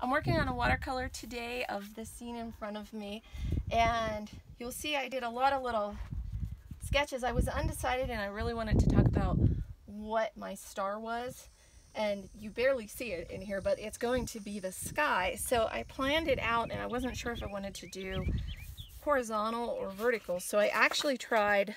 I'm working on a watercolor today of the scene in front of me, and you'll see I did a lot of little sketches. I was undecided and I really wanted to talk about what my star was, and you barely see it in here, but it's going to be the sky. So I planned it out and I wasn't sure if I wanted to do horizontal or vertical, so I actually tried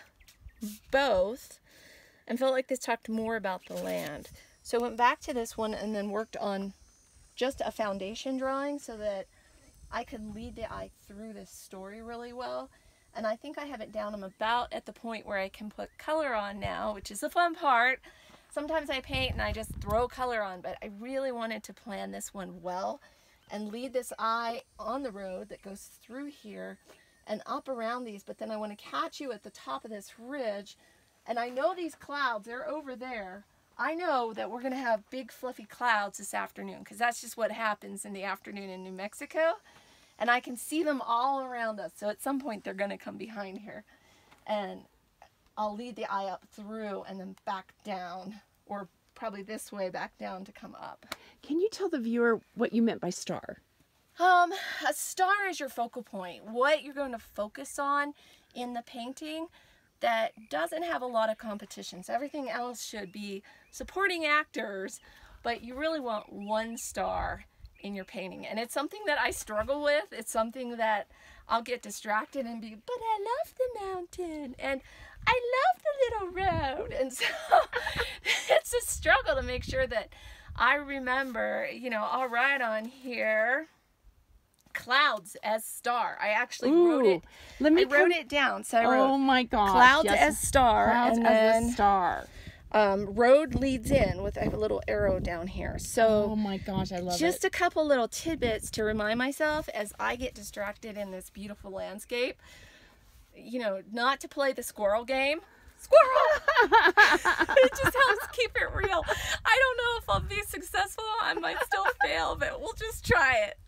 both and felt like this talked more about the land. So I went back to this one and then worked on just a foundation drawing so that I could lead the eye through this story really well. And I think I have it down. I'm about at the point where I can put color on now, which is the fun part. Sometimes I paint and I just throw color on, but I really wanted to plan this one well and lead this eye on the road that goes through here and up around these, but then I want to catch you at the top of this ridge. And I know these clouds, they're over there. I know that we're going to have big fluffy clouds this afternoon because that's just what happens in the afternoon in New Mexico. And I can see them all around us. So at some point they're going to come behind here. And I'll lead the eye up through and then back down, or probably this way back down to come up. Can you tell the viewer what you meant by star? A star is your focal point. What you're going to focus on in the painting that doesn't have a lot of competitions. Everything else should be supporting actors, but you really want one star in your painting. And it's something that I struggle with. It's something that I'll get distracted and be, but I love the mountain and I love the little road. And so it's a struggle to make sure that I remember, you know, I'll write on here clouds as star. I actually wrote it. I wrote it down. So I wrote, oh my gosh, clouds as star, clouds and as then a star. Road leads in with, I have a little arrow down here. So oh my gosh, I love just it. a couple little tidbits to remind myself as I get distracted in this beautiful landscape, you know, not to play the squirrel game. Squirrel! It just helps keep it real. I don't know if I'll be successful. I might still fail, but we'll just try it.